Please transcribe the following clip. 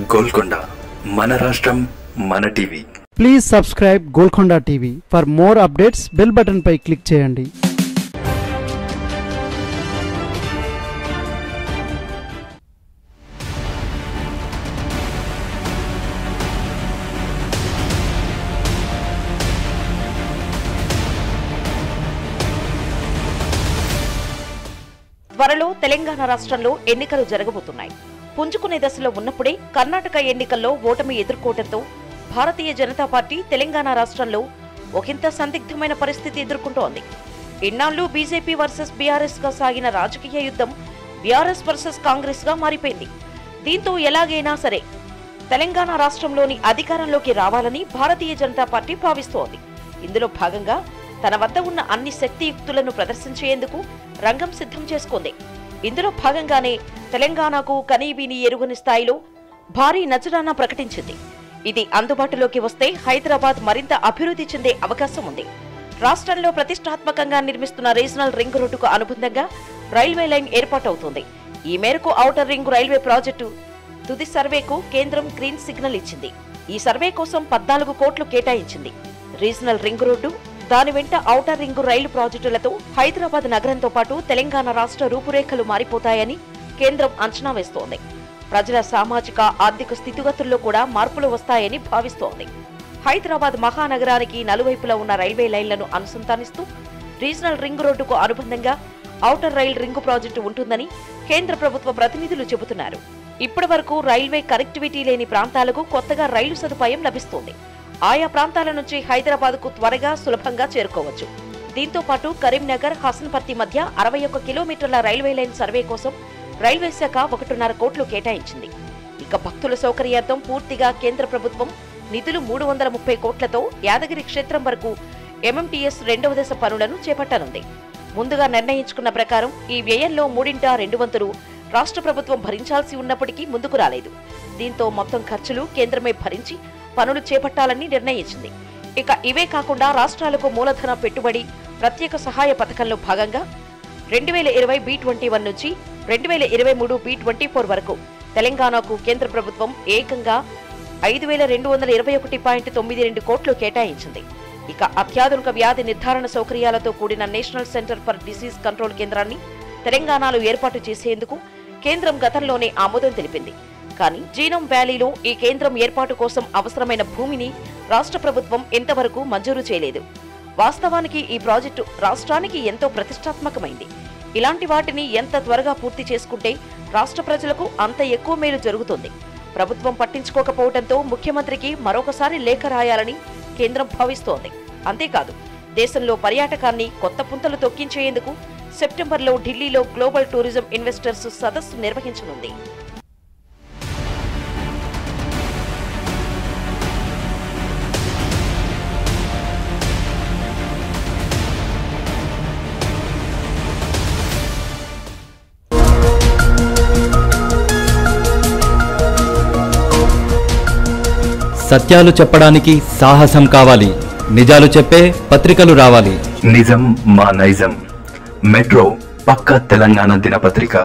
గోల్కొండ మన రాష్ట్రం మన TV. Please subscribe Golconda TV. For more updates bell button పై క్లిక్ చేయండి. త్వరలో తెలంగాణ రాష్ట్రంలో ఎన్నికలు జరగబోతున్నాయి. పుంజుకునే దశలో ఉన్నప్పుడే కర్ణాటక ఎన్నికల్లో ఓటమి ఎదుర్కోవడంతో భారతీయ జనతా పార్టీ తెలంగాణ రాష్ట్రంలో ఒకంత సందిగ్ధమైన పరిస్థితి ఎదుర్కొంటోంది. ఇన్నాళ్లు బీజేపీ వర్సెస్ బీఆర్ఎస్ గా సాగిన రాజకీయ యుద్ధం బీఆర్ఎస్ వర్సెస్ కాంగ్రెస్ గా మారిపోయింది. దీంతో ఎలాగైనా సరే తెలంగాణ రాష్ట్రంలోని అధికారంలోకి రావాలని భారతీయ జనతా పార్టీ భావిస్తోంది. ఇందులో భాగంగా తన వద్ద ఉన్న అన్ని శక్తియుక్తులను ప్రదర్శించేందుకు రంగం సిద్ధం చేసుకుంది. ఇందులో భాగంగానే తెలంగాణకు కనీవిని ఎరుగని స్థాయిలో భారీ నజరానా ప్రకటించింది. ఇది అందుబాటులోకి వస్తే హైదరాబాద్ మరింత అభివృద్ధి చెందే అవకాశం ఉంది. రాష్ట్రంలో ప్రతిష్టాత్మకంగా నిర్మిస్తున్న రీజనల్ రింగ్ రోడ్డుకు అనుబంధంగా రైల్వే లైన్ ఏర్పాటవుతుంది. ఈ మేరకు ఔటర్ రింగ్ రైల్వే ప్రాజెక్టు తుది సర్వేకు కేంద్రం గ్రీన్ సిగ్నల్ ఇచ్చింది. ఈ సర్వే కోసం 14 కోట్లు కేటాయించింది. రీజనల్ రింగ్ రోడ్డు, దాని వెంట ఔటర్ రింగు రైలు ప్రాజెక్టులతో హైదరాబాద్ నగరంతో పాటు తెలంగాణ రాష్ట్ర రూపురేఖలు మారిపోతాయని కేంద్రం అంచనా వేస్తోంది. ప్రజల సామాజిక ఆర్థిక స్థితిగతుల్లో కూడా మార్పులు వస్తాయని భావిస్తోంది. హైదరాబాద్ మహానగరానికి నలువైపులా ఉన్న రైల్వే లైన్లను అనుసంధానిస్తూ రీజనల్ రింగ్ రోడ్డుకు అనుబంధంగా ఔటర్ రైల్ రింగు ప్రాజెక్టు ఉంటుందని కేంద్ర ప్రభుత్వ ప్రతినిధులు చెబుతున్నారు. ఇప్పటి వరకు రైల్వే కనెక్టివిటీ లేని ప్రాంతాలకు కొత్తగా రైలు సదుపాయం లభిస్తోంది. ఆయా ప్రాంతాల నుంచి హైదరాబాద్కు త్వరగా సులభంగా చేరుకోవచ్చు. దీంతో పాటు కరీంనగర్, హసన్పర్తి మధ్య 61 కిలోమీటర్ల రైల్వే లైన్ సర్వే కోసం రైల్వే శాఖ 1.5 కోట్లు కేటాయించింది. ఇక భక్తుల సౌకర్యార్థం పూర్తిగా కేంద్ర ప్రభుత్వం నిధులు 330 కోట్లతో యాదగిరి క్షేత్రం వరకు ఎంఎంటీఎస్ 2వ దశ పనులను చేపట్టనుంది. ముందుగా నిర్ణయించుకున్న ప్రకారం ఈ వ్యయంలో 3/2 వంతులు రాష్ట్ర ప్రభుత్వం భరించాల్సి ఉన్నప్పటికీ ముందుకు రాలేదు. దీంతో మొత్తం ఖర్చులు కేంద్రమే భరించి పనులు చేపట్టాలని నిర్ణయించింది. ఇక ఇవే కాకుండా రాష్ట్రాలకు మూలధన పెట్టుబడి ప్రత్యేక సహాయ పథకంలో భాగంగా 2020 B21 నుంచి 2023 B24 వరకు తెలంగాణకు కేంద్ర ప్రభుత్వం ఏకంగా 5221.92 కోట్లు కేటాయించింది. ఇక అత్యాధునిక వ్యాధి నిర్ధారణ సౌకర్యాలతో కూడిన national centre for disease control కేంద్రాన్ని తెలంగాణలో ఏర్పాటు చేసేందుకు కేంద్రం గతంలోనే ఆమోదం తెలిపింది. కానీ జీనోమ్ వ్యాలీలో ఈ కేంద్రం ఏర్పాటు కోసం అవసరమైన భూమిని రాష్ట్ర ప్రభుత్వం ఇంతవరకు మంజూరు చేయలేదు. వాస్తవానికి ఈ ప్రాజెక్టు రాష్ట్రానికి ఎంతో ప్రతిష్టాత్మకమైంది. ఇలాంటి వాటిని ఎంత త్వరగా పూర్తి చేసుకుంటే రాష్ట్ర ప్రజలకు అంత ఎక్కువ మేలు జరుగుతుంది. ప్రభుత్వం పట్టించుకోకపోవడంతో ముఖ్యమంత్రికి మరొకసారి లేఖ రాయాలని కేంద్రం భావిస్తోంది. అంతేకాదు, దేశంలో పర్యాటకాన్ని కొత్త పుంతలు తొక్కించేందుకు సెప్టెంబర్లో ఢిల్లీలో గ్లోబల్ టూరిజం ఇన్వెస్టర్స్ సదస్సు నిర్వహించనుంది. సత్యాలు చెప్పడానికి సాహసం కావాలి. నిజాలు చెప్పే పత్రికలు రావాలి. నిజం మా నైజం. మెట్రో పక్క తెలంగాణ దినపత్రిక.